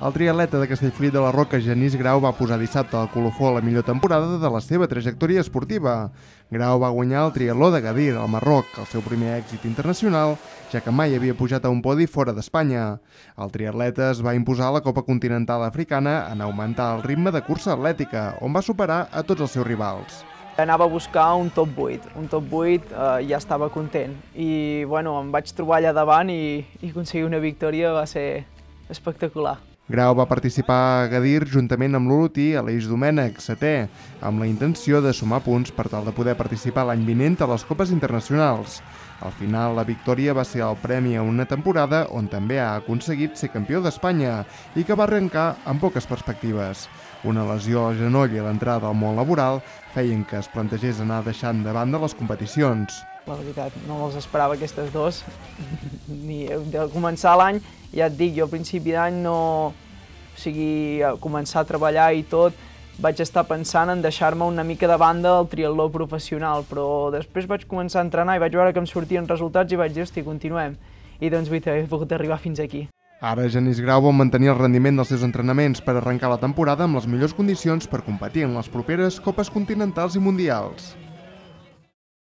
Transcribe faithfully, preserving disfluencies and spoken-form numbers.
El triatleta de Castellfollit de la Roca, Genís Grau, va posar dissabte al colofó a la millor temporada de la seva trajectòria esportiva. Grau va guanyar el triatló de Gadir, al Marroc, el seu primer èxit internacional, ja que mai havia pujat a un podi fora d'Espanya. El triatleta es va imposar a la Copa Continental Africana en augmentar el ritme de cursa atlètica, on va superar a tots els seus rivals. Anava a buscar un top vuit, un top vuit eh, ja estava content i bueno, em vaig trobar allà davant i, i aconseguir una victòria va ser espectacular. Grau va participar a Gadir juntament amb l'olotí Aleix Domènech, setè, amb la intenció de sumar punts per tal de poder participar l'any vinent a les Copes Internacionals. Al final, la victòria va ser el premi a una temporada on també ha aconseguit ser campió d'Espanya i que va arrencar amb poques perspectives. Una lesió al genoll i l'entrada al món laboral feien que es plantegés anar deixant de banda les competicions. La veritat, no me'ls esperava aquestes dos, ni de començar l'any, ja et dic, jo a principi d'any no... O sigui, a començar a treballar i tot, vaig estar pensant en deixar-me una mica de banda del triatló professional, però després vaig començar a entrenar i vaig veure que em sortien resultats i vaig dir, hosti, continuem. I doncs, vull he pogut arribar fins aquí. Ara, Genís Grau vol mantenir el rendiment dels seus entrenaments per arrencar la temporada amb les millors condicions per competir en les properes Copes Continentals i Mundials.